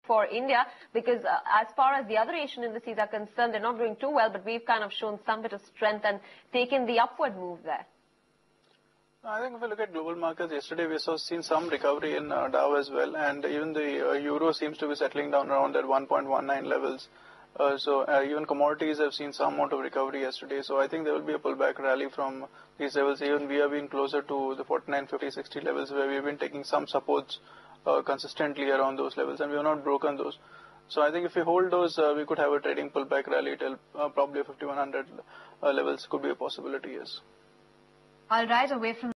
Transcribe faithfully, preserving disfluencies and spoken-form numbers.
for India, because uh, as far as the other Asian indices are concerned, they're not doing too well, but we've kind of shown some bit of strength and taken the upward move there. I think if we look at global markets, yesterday we saw seen some recovery in uh, Dow as well, and even the uh, euro seems to be settling down around at one point one nine levels. Uh, so uh, even commodities have seen some amount of recovery yesterday. So I think there will be a pullback rally from these levels. Even we have been closer to the forty-nine, fifty, sixty levels, where we've been taking some supports uh, consistently around those levels, and we have not broken those. So I think if we hold those, uh, we could have a trading pullback rally till uh, probably fifty-one hundred uh, levels could be a possibility, yes. All right, away from